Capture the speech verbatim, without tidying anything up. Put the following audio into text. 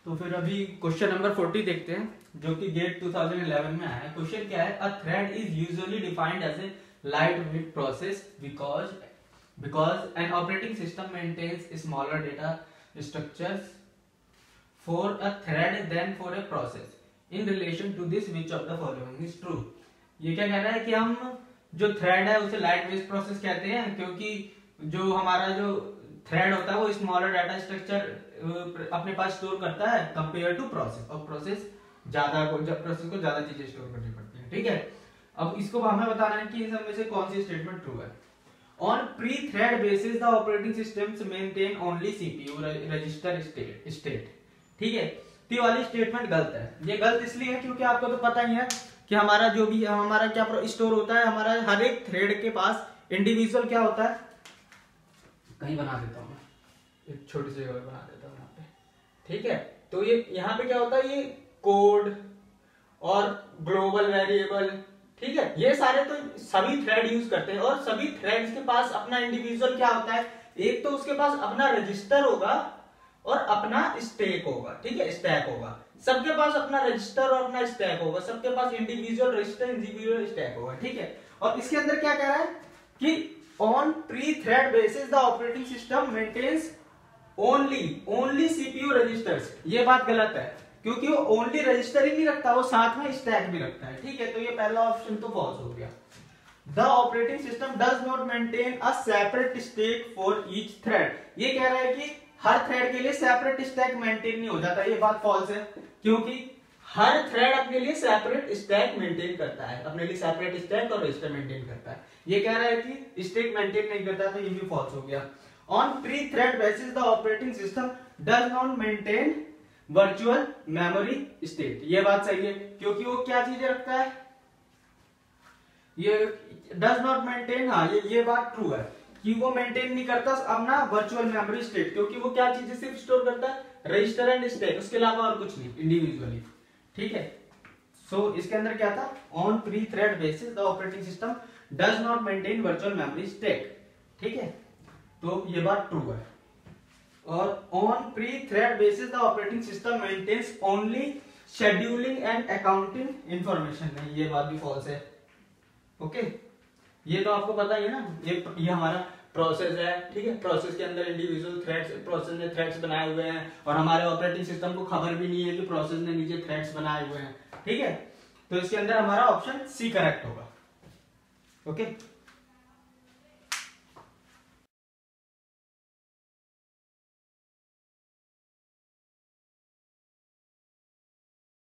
तो फिर अभी क्वेश्चन नंबर फोर्टी देखते हैं, जो कि गेट टू थाउजेंड इलेवन में आया है। क्वेश्चन क्या है, a thread is usually defined as a lightweight process because because an operating system maintains smaller data structures for a thread than for a process in relation to this which of the following is true. ये क्या कह रहा है कि हम जो thread है उसे लाइट वेट प्रोसेस कहते हैं, क्योंकि जो हमारा जो थ्रेड होता है वो स्मॉलर डाटा स्ट्रक्चर अपने पास स्टोर करता है कंपेयर टू प्रोसेस, और प्रोसेस ज्यादा को जब प्रोसेस को ज्यादा चीजें स्टोर करनी पड़ती है। ठीक है, अब इसको हमें बताना है कि इन सब में से कौन सी स्टेटमेंट ट्रू है। On per thread basis the operating systems maintain only CPU register state state ठीक है, तो ये वाली स्टेटमेंट गलत है। ये गलत इसलिए है क्योंकि आपको तो पता ही है कि हमारा जो भी हमारा क्या स्टोर होता है, हमारा हर एक थ्रेड के पास इंडिविजुअल क्या होता है, कहीं बना देता हूं मैं, एक छोटी सी जगह बना देता हूं यहाँ पे। ठीक है, तो ये यहाँ पे क्या होता है, ये कोड और ग्लोबल वेरिएबल, ठीक है, ये सारे तो सभी थ्रेड यूज करते हैं, और सभी थ्रेड्स के पास अपना इंडिविजुअल क्या होता है, एक तो उसके पास अपना रजिस्टर होगा और अपना स्टैक होगा। ठीक है, स्टैक होगा, सबके पास अपना रजिस्टर और अपना स्टैक होगा, सबके पास इंडिविजुअल रजिस्टर इंडिविजुअल स्टैक होगा। ठीक है, और इसके अंदर क्या कह रहा है कि on pre-thread basis the operating system maintains only only CPU registers। ये बात गलत है क्योंकि वो ओनली रजिस्टर ही नहीं रखता, वो साथ में स्टैक भी रखता है। ठीक है, तो ये पहला ऑप्शन तो फॉल्स हो गया। The operating system does not maintain a separate stack for each thread। ये कह रहा है कि हर थ्रेड के लिए सेपरेट स्टैक मेंटेन नहीं हो जाता, ये बात फॉल्स है, क्योंकि हर थ्रेड अपने लिए सेपरेट स्टैक मेंटेन करता है, अपने लिए सेपरेट स्टैक और रजिस्टर मेंटेन करता है। ये कह रहा है कि स्टैक मेंटेन नहीं करता, तो ये भी फॉल्स हो गया। On per thread basis the operating system does not maintain virtual memory state. ये बात सही है क्योंकि वो क्या चीजें रखता है, ये डज नॉट मेंटेन, हाँ ये ये बात ट्रू है कि वो मेंटेन नहीं करता अपना वर्चुअल मेमोरी स्टेट, क्योंकि वो क्या चीजें सिर्फ स्टोर करता है, रजिस्टर एंड स्टैक, उसके अलावा और कुछ नहीं इंडिविजुअली। ठीक है, सो so, इसके अंदर क्या था, on per thread basis the operating system does not maintain virtual memory stack. ठीक है, तो ये बात ट्रू है। और on per thread basis the operating system maintains only scheduling and accounting information, नहीं ये बात भी फॉल्स है। ओके, ये तो आपको पता ही है ना, ये ये हमारा प्रोसेस है। ठीक है, प्रोसेस के अंदर इंडिविजुअल थ्रेड्स, प्रोसेस ने थ्रेड्स बनाए हुए हैं, और हमारे ऑपरेटिंग सिस्टम को खबर भी नहीं है कि प्रोसेस ने नीचे थ्रेड्स बनाए हुए हैं। ठीक है, तो इसके अंदर हमारा ऑप्शन सी करेक्ट होगा। ओके।